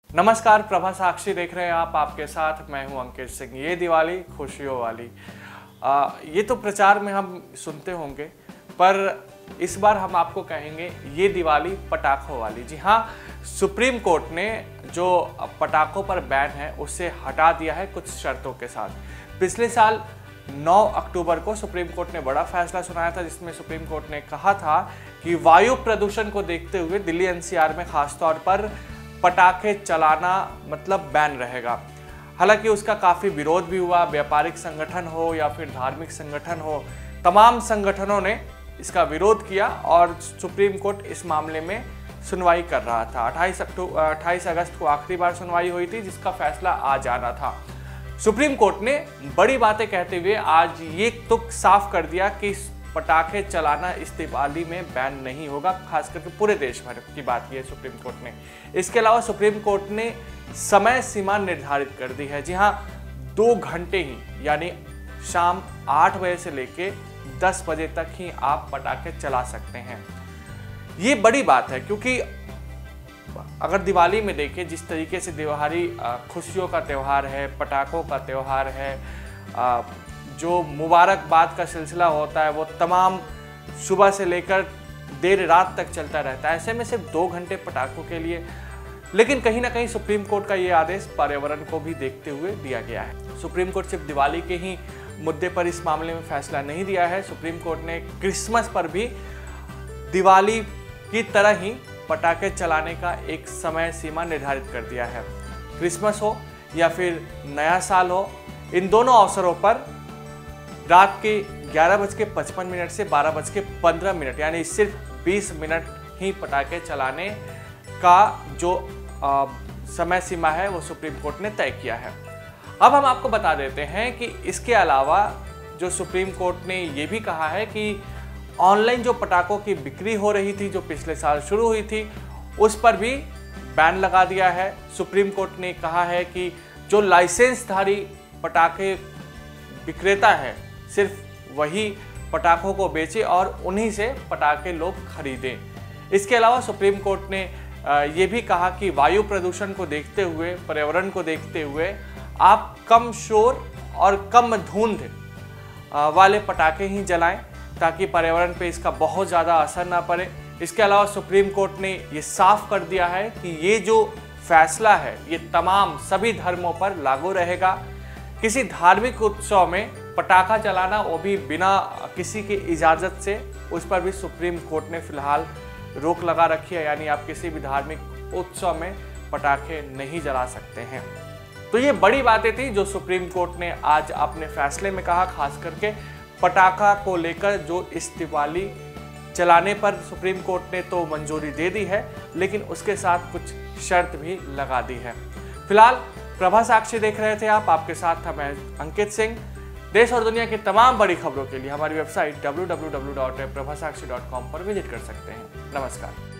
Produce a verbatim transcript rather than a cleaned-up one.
नमस्कार, प्रभा साक्षी देख रहे हैं आप। आपके साथ मैं हूं अंकित सिंह। ये दिवाली खुशियों वाली, आ, ये तो प्रचार में हम सुनते होंगे, पर इस बार हम आपको कहेंगे ये दिवाली पटाखों वाली। जी हाँ, सुप्रीम कोर्ट ने जो पटाखों पर बैन है उसे हटा दिया है कुछ शर्तों के साथ। पिछले साल नौ अक्टूबर को सुप्रीम कोर्ट ने बड़ा फैसला सुनाया था, जिसमें सुप्रीम कोर्ट ने कहा था कि वायु प्रदूषण को देखते हुए दिल्ली एनसीआर में खासतौर पर पटाखे चलाना मतलब बैन रहेगा। हालांकि उसका काफ़ी विरोध भी हुआ, व्यापारिक संगठन हो या फिर धार्मिक संगठन हो, तमाम संगठनों ने इसका विरोध किया और सुप्रीम कोर्ट इस मामले में सुनवाई कर रहा था। अट्ठाईस अक्टूबर अट्ठाईस अगस्त को आखिरी बार सुनवाई हुई थी, जिसका फैसला आज आना था। सुप्रीम कोर्ट ने बड़ी बातें कहते हुए आज ये तुक साफ कर दिया कि पटाखे चलाना इस दिवाली में बैन नहीं होगा, खास करके पूरे देश भर की बात ये सुप्रीम कोर्ट ने। इसके अलावा सुप्रीम कोर्ट ने समय सीमा निर्धारित कर दी है। जी हाँ, दो घंटे ही यानी शाम आठ बजे से लेके दस बजे तक ही आप पटाखे चला सकते हैं। ये बड़ी बात है, क्योंकि अगर दिवाली में देखें जिस तरीके से दिवाली खुशियों का त्यौहार है, पटाखों का त्यौहार है, जो मुबारकबाद का सिलसिला होता है वो तमाम सुबह से लेकर देर रात तक चलता रहता है। ऐसे में सिर्फ दो घंटे पटाखों के लिए, लेकिन कहीं ना कहीं सुप्रीम कोर्ट का ये आदेश पर्यावरण को भी देखते हुए दिया गया है। सुप्रीम कोर्ट सिर्फ दिवाली के ही मुद्दे पर इस मामले में फैसला नहीं दिया है। सुप्रीम कोर्ट ने क्रिसमस पर भी दिवाली की तरह ही पटाखे चलाने का एक समय सीमा निर्धारित कर दिया है। क्रिसमस हो या फिर नया साल हो, इन दोनों अवसरों पर रात के ग्यारह बज के पचपन मिनट से बारह बज के पंद्रह मिनट यानी सिर्फ बीस मिनट ही पटाखे चलाने का जो आ, समय सीमा है वो सुप्रीम कोर्ट ने तय किया है। अब हम आपको बता देते हैं कि इसके अलावा जो सुप्रीम कोर्ट ने ये भी कहा है कि ऑनलाइन जो पटाखों की बिक्री हो रही थी, जो पिछले साल शुरू हुई थी, उस पर भी बैन लगा दिया है। सुप्रीम कोर्ट ने कहा है कि जो लाइसेंसधारी पटाखे विक्रेता है सिर्फ वही पटाखों को बेचे और उन्हीं से पटाखे लोग खरीदें। इसके अलावा सुप्रीम कोर्ट ने ये भी कहा कि वायु प्रदूषण को देखते हुए, पर्यावरण को देखते हुए आप कम शोर और कम धुंध वाले पटाखे ही जलाएं, ताकि पर्यावरण पे इसका बहुत ज़्यादा असर ना पड़े। इसके अलावा सुप्रीम कोर्ट ने ये साफ कर दिया है कि ये जो फैसला है ये तमाम सभी धर्मों पर लागू रहेगा। किसी धार्मिक उत्सव में पटाखा चलाना, वो भी बिना किसी की इजाज़त से, उस पर भी सुप्रीम कोर्ट ने फिलहाल रोक लगा रखी है, यानी आप किसी भी धार्मिक उत्सव में पटाखे नहीं जला सकते हैं। तो ये बड़ी बातें थी जो सुप्रीम कोर्ट ने आज अपने फैसले में कहा, खास करके पटाखा को लेकर जो इस दिवाली चलाने पर सुप्रीम कोर्ट ने तो मंजूरी दे दी है, लेकिन उसके साथ कुछ शर्त भी लगा दी है। फिलहाल प्रभा साक्षी देख रहे थे आप, आपके साथ था मैं अंकित सिंह। देश और दुनिया की तमाम बड़ी खबरों के लिए हमारी website W W W dot Prabha Sakshi dot com पर विजिट कर सकते हैं। नमस्कार।